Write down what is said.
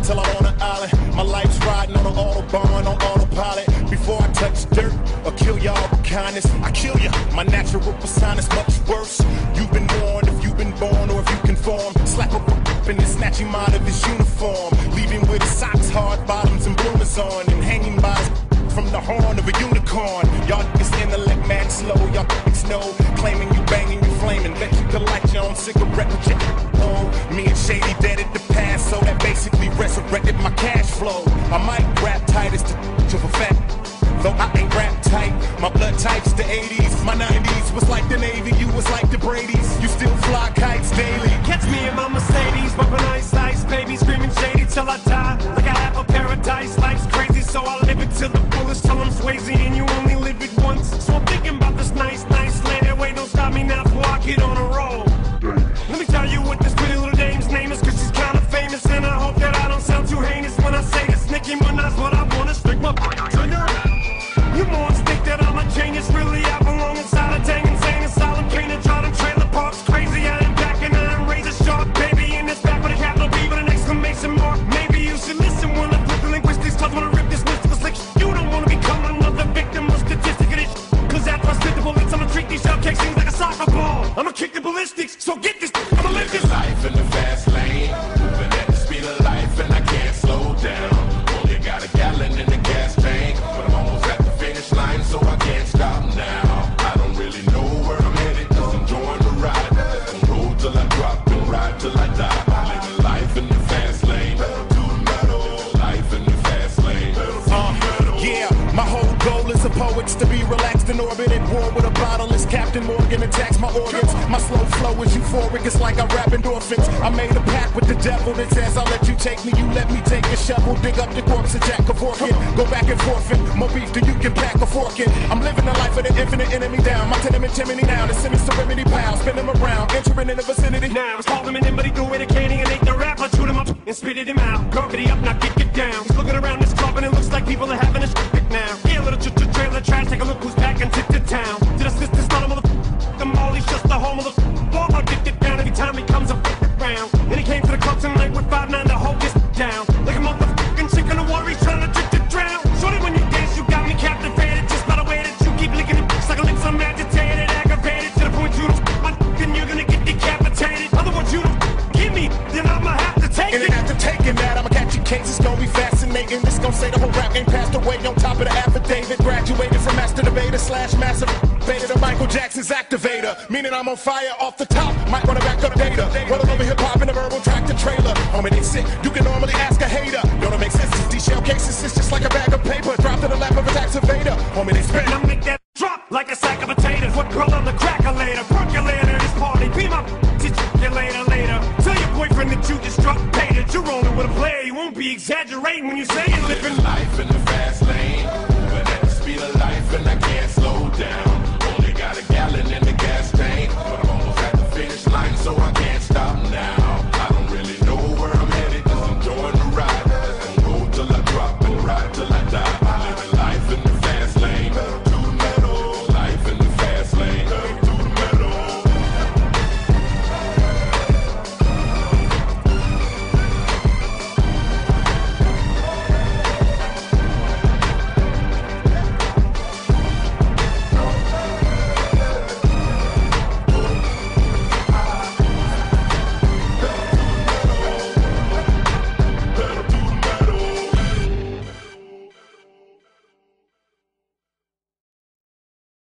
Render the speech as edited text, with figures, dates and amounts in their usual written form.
till I'm on an island. My life's riding on an Autobahn, on autopilot. Before I touch dirt or kill y'all with kindness, I kill ya. My natural persona's much worse. You've been warned if you've been born or if you conform. Slap up and then snatch him out of his uniform. Leave him with his socks, hard bottoms, and bloomers on. And hanging by his from the horn of a unicorn. Y'all niggas intellect mad slow. Y'all niggas know. Claiming you banging, you flamin'. Bet you can light your own cigarette with your me and Shady dead at the past, so that basically resurrected my cash flow. I might rap tight as the of a fat, though I ain't rap tight. My blood type's the 80s, my 90s was like the Navy, you was like the Bradys. You still fly kites daily. Catch me in my Mercedes, bumping ice, baby, screaming Shady till I die. Like I have a paradise, life's crazy, so I live it till the fullest. Till I'm Swayze and you only live it once. So I'm thinking about this nice land. That way don't stop me now before I get on a roll. Let me tell you what this pretty little dame's name is, cause she's kinda famous. And I hope that I don't sound too heinous when I say this. Nicki Minaj, what I wanna stick my trigger. You morons think that I'm a genius, really I belong inside a dang insane asylum. Can't enjoy them trailer parks, crazy. I am back and I am razor sharp, baby. In this back with a capital B with an exclamation mark. Maybe you should listen when I flip the linguistics, cause when I rip this mystical slick, you don't wanna become another victim or statistic of this. Cause after I spit the bullets, I'ma treat these shell cakes like a soccer ball. I'ma kick the ballistics, so get this, I'ma live this life in the fast lane, moving at the speed of life and I can't slow down. Only got a gallon in the gas tank, but I'm almost at the finish line, so I can't stop now. I don't really know where I'm headed, cause I'm enjoying the ride. Let them roll till I drop and ride till I die. I'm living life in the fast lane, pedal to the metal. Life in the fast lane, pedal to the metal. Yeah, my whole goal is a poet's to be relaxed in orbit at war with a bottomless Captain Morgan attacks my organs. My slow flow is euphoric, it's like I rap endorphins. I made a pact with the devil that says I'll let you take me, you let me take a shovel, dig up the corpse of Jack Kevorkian. Go back and forfeit, more beef than you can pack a fork in. I'm living the life of the infinite enemy down. My tenement chimney now, the semi serenity pile, spin them around, entering in the vicinity. Now it's calling him in, but he threw it a candy and ate the rap. I chewed him up and spitted him out. Gurkity up, now get down. He's looking around this club and it looks like people are having a shit now. Yeah, little trailer trash, take a look who's back and tip to town. Did I assist this lot of motherfucker? The mall, he's just the home of the ball. I'll get down every time he comes around. And he came to the club tonight with 5'9" to hold this down. Like a motherfucking chick in the water, he's trying to drown. Shorty, when you dance, you got me captivated. Just by the way that you keep licking it, like a lips, I'm agitated, aggravated. To the point you don't my and you're gonna get decapitated. Otherwise you don't give me, then I'ma have to take it. And after taking that, I'ma catch your case, it's gonna be fascinating. This gon' say the whole rap game passed away on top of the affidavit. Graduated from master debater / massive beta to Michael Jackson's activator. Meaning I'm on fire off the top, might wanna back up data. Rolling over hip hop in a verbal tractor trailer. Homie, they sick, you can normally ask a hater. Don't it make sense? These shell cases, it's just like a bag of paper. Dropped in the lap of a tax evader. Homie, they spin. I make that drop like a sack of potatoes. What girl on the cracker later? Percolator, this party, be my teach you later. Tell your boyfriend that you just struck paid it. You're rolling with a player, you won't be exaggerating when you say you're living life in the